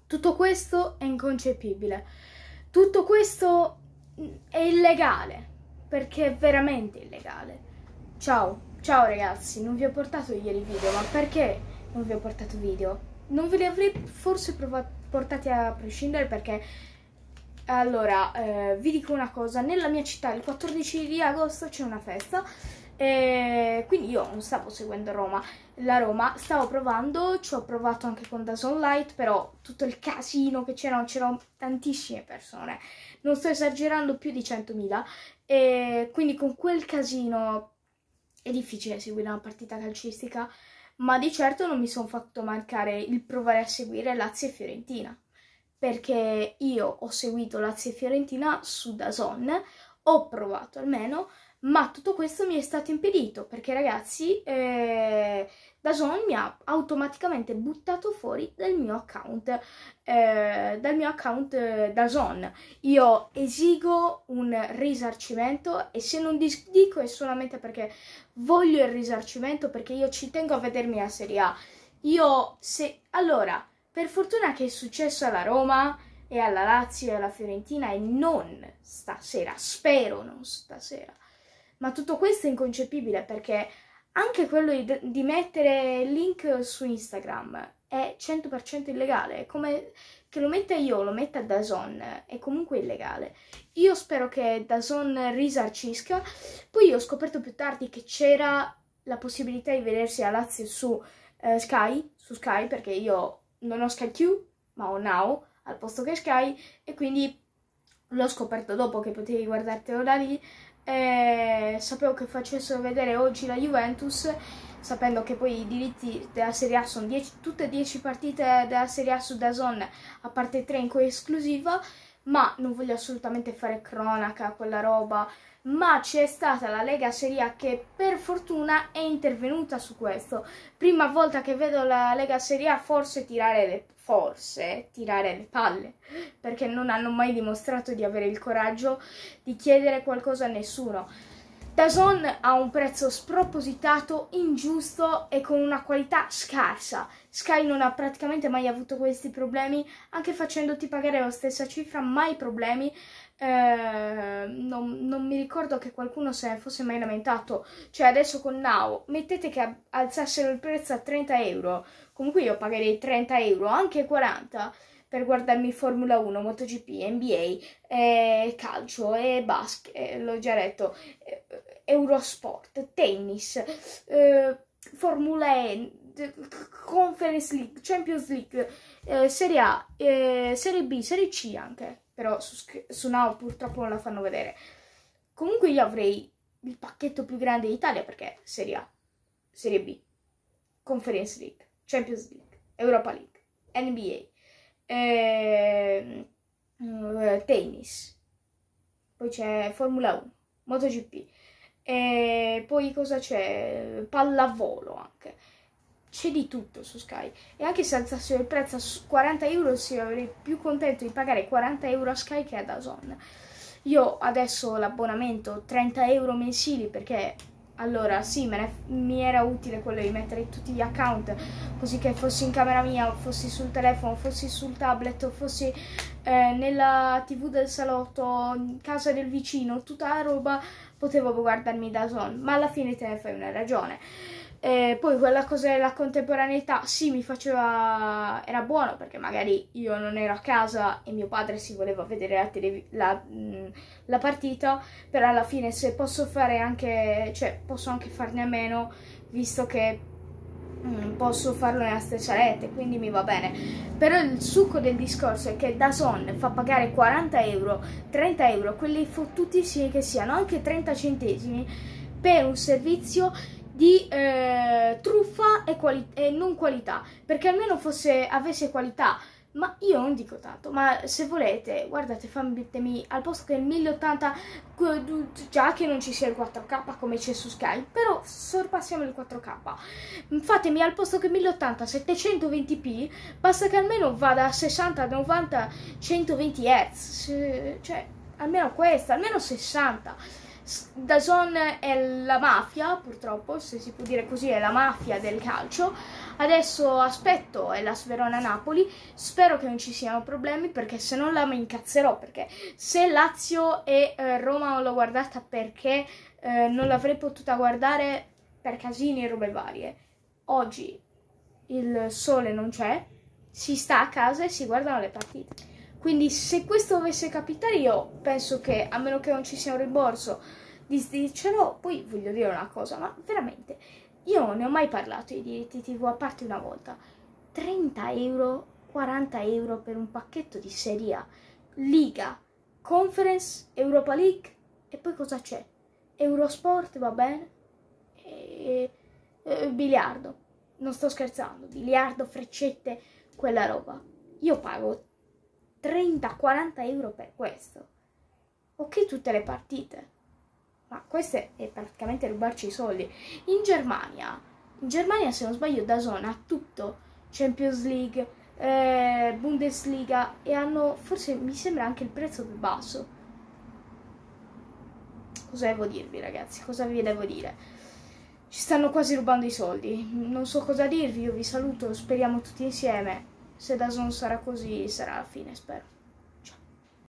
Tutto questo è inconcepibile. Tutto questo è illegale, perché è veramente illegale. Ciao ragazzi, non vi ho portato ieri video, ma perché non vi ho portato video? Non ve li avrei forse portati a prescindere perché... Allora, vi dico una cosa, nella mia città il 14 di agosto c'è una festa, quindi io non stavo seguendo la Roma, stavo provando, ci ho provato anche con DAZN Lite, però tutto il casino che c'erano tantissime persone, non sto esagerando, più di 100.000, e quindi con quel casino è difficile seguire una partita calcistica, ma di certo non mi sono fatto mancare il provare a seguire Lazio e Fiorentina. Perché io ho seguito Lazio e Fiorentina su DAZN, ho provato almeno, ma tutto questo mi è stato impedito, perché ragazzi, DAZN mi ha automaticamente buttato fuori dal mio account DAZN. Io esigo un risarcimento e se non dico è solamente perché voglio il risarcimento, perché io ci tengo a vedermi la Serie A. Allora... Per fortuna che è successo alla Roma e alla Lazio e alla Fiorentina e non stasera, spero non stasera. Ma tutto questo è inconcepibile perché anche quello di mettere il link su Instagram è 100% illegale. È come che lo metta io, lo metta DAZN, è comunque illegale. Io spero che DAZN risarcisca. Poi io ho scoperto più tardi che c'era la possibilità di vedersi la Lazio su Sky, perché io... non ho Sky Q, ma ho Now al posto che Sky, e quindi l'ho scoperto dopo che potevi guardartelo da lì. Sapevo che facessero vedere oggi la Juventus, sapendo che poi i diritti della Serie A sono tutte 10 partite della Serie A su DAZN, a parte 3 in co-esclusiva, ma non voglio assolutamente fare cronaca a quella roba. Ma c'è stata la Lega Serie A che per fortuna è intervenuta su questo. Prima volta che vedo la Lega Serie A forse tirare le palle, perché non hanno mai dimostrato di avere il coraggio di chiedere qualcosa a nessuno. DAZN ha un prezzo spropositato, ingiusto e con una qualità scarsa. Sky non ha praticamente mai avuto questi problemi, anche facendoti pagare la stessa cifra, mai problemi. Non mi ricordo che qualcuno se ne fosse mai lamentato. Cioè adesso con Now, mettete che alzassero il prezzo a 30 euro, comunque io pagherei 30 euro, anche 40, per guardarmi Formula 1, MotoGP, NBA, calcio e basket, l'ho già detto, Eurosport, tennis, Formula E, Conference League, Champions League, Serie A, Serie B, Serie C anche, però su Now purtroppo non la fanno vedere. Comunque io avrei il pacchetto più grande d'Italia perché Serie A, Serie B, Conference League, Champions League, Europa League, NBA, tennis, poi c'è Formula 1, MotoGP, e poi cosa c'è? Pallavolo anche. C'è di tutto su Sky, e anche se alzassero il prezzo a 40 euro sarei più contento di pagare 40 euro a Sky che a DAZN. Io adesso l'abbonamento 30 euro mensili perché allora sì, mi era utile quello di mettere tutti gli account, così che fossi in camera mia, fossi sul telefono, fossi sul tablet, fossi nella TV del salotto, in casa del vicino, tutta la roba, potevo guardarmi DAZN, ma alla fine te ne fai una ragione. Poi quella cosa della contemporaneità sì mi faceva, era buono perché magari io non ero a casa e mio padre si voleva vedere la partita, però alla fine se posso fare anche, cioè posso anche farne a meno, visto che posso farlo nella stessa rete, quindi mi va bene. Però il succo del discorso è che DAZN fa pagare 40 euro, 30 euro, quelli fottutissimi che siano, anche 30 centesimi per un servizio di truffa e non qualità, perché almeno avesse qualità. Ma io non dico tanto, ma se volete, guardate, fatemi al posto che il 1080, già che non ci sia il 4K come c'è su Sky, però sorpassiamo il 4K, fatemi al posto che 1080 720p, basta che almeno vada a 60, 90, 120 Hz, cioè almeno questo, almeno 60. DAZN è la mafia, purtroppo, se si può dire così, è la mafia del calcio, Adesso aspetto Hellas Verona-Napoli, spero che non ci siano problemi perché se non mi incazzerò, perché se Lazio e Roma non l'ho guardata perché non l'avrei potuta guardare per casini e robe varie. Oggi il sole non c'è, si sta a casa e si guardano le partite. Quindi se questo dovesse capitare io penso che, a meno che non ci sia un rimborso, disdircelo. Poi voglio dire una cosa, ma veramente, io non ne ho mai parlato di diritti TV a parte una volta. 30 euro, 40 euro per un pacchetto di Serie A, Liga, Conference, Europa League e poi cosa c'è? Eurosport, va bene? Biliardo, non sto scherzando, biliardo, freccette, quella roba. Io pago 30-40 euro per questo. Ok, tutte le partite, ma questo è praticamente rubarci i soldi. In Germania se non sbaglio DAZN ha tutto, Champions League, Bundesliga, e hanno, forse mi sembra, anche il prezzo più basso. Cosa devo dirvi, ragazzi? Cosa vi devo dire? Ci stanno quasi rubando i soldi. Non so cosa dirvi, io vi saluto, speriamo tutti insieme. Se DAZN sarà così, sarà la fine, spero.